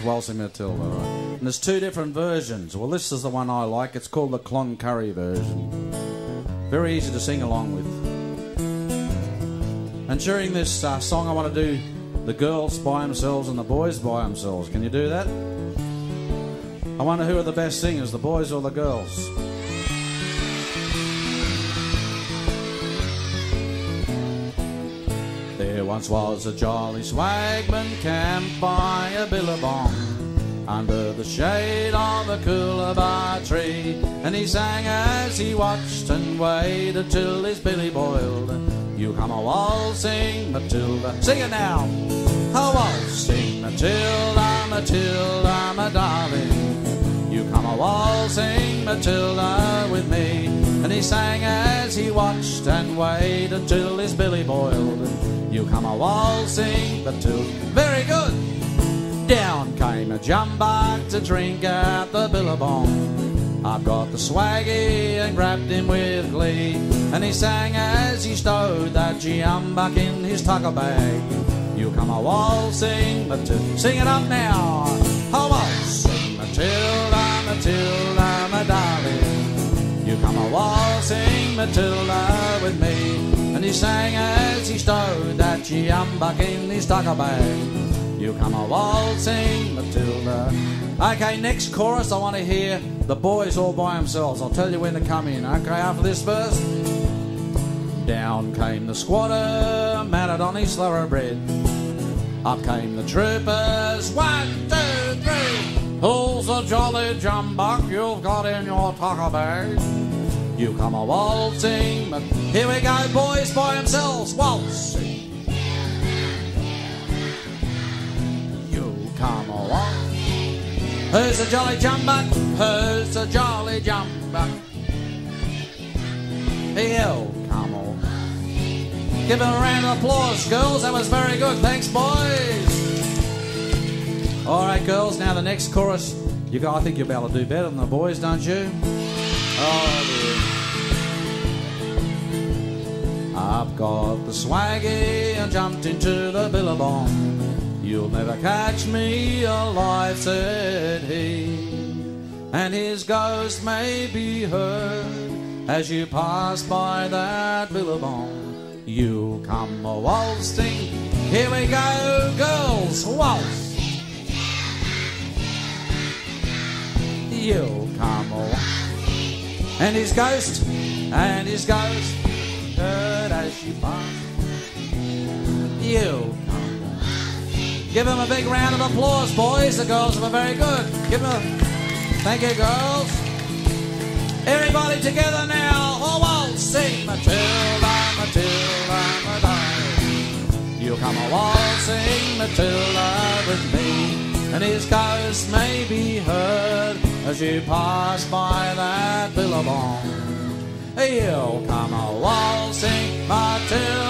Waltzing Matilda, right? And there's two different versions. Well, this is the one I like. It's called the Cloncurry version. Very easy to sing along with. And during this song, I want to do the girls by themselves and the boys by themselves. Can you do that? I wonder who are the best singers, the boys or the girls? There once was a jolly swagman camped by a billabong under the shade of a coolabah tree, and he sang as he watched and waited till his billy boiled. You come a waltzing Matilda, sing it now. A waltzing Matilda, Matilda, my darling. You come a waltzing Matilda with me. And he sang as he watched and waited till his billy boiled. You come a waltzing Matilda. Very good. Down came a jumbuck to drink at the billabong. I've got the swaggy and grabbed him with glee, and he sang as he stowed that jumbuck in his tucker bag. You come a waltzing Matilda. Sing it up now. A waltzing Matilda, Matilda, my darling. You come a waltzing Matilda with me. And he sang as he stowed that jumbuck in his tucker bag. You come a waltzing Matilda. Okay, next chorus I want to hear the boys all by themselves. I'll tell you when to come in. Okay, after this verse. Down came the squatter, mounted on his thoroughbred. Up came the troopers, 1, 2, 3. Who's the jolly jumbuck you've got in your tucker bag? You come a waltzing, but here we go, boys by themselves, waltzing. You come a waltzing. Who's the jolly jumbuck? Who's the jolly jumbuck? You come a. Give them a round of applause, girls. That was very good. Thanks, boys. All right, girls. Now the next chorus. I think you'll be able to do better than the boys, don't you? Oh, dear. I've got the swaggy and jumped into the billabong. You'll never catch me alive, said he. And his ghost may be heard as you pass by that billabong. You come a waltzing. Here we go, girls, waltz. You come a waltz. And his ghost, heard as you pass. You come a waltz. Give him a big round of applause, boys. The girls were very good. Give them a... Thank you, girls. Everybody together now. Oh, waltzing Matilda, Matilda, my darling. You come a waltzing Matilda with me, and his ghost may be heard as you pass by that billabong. You come a waltzing Matilda.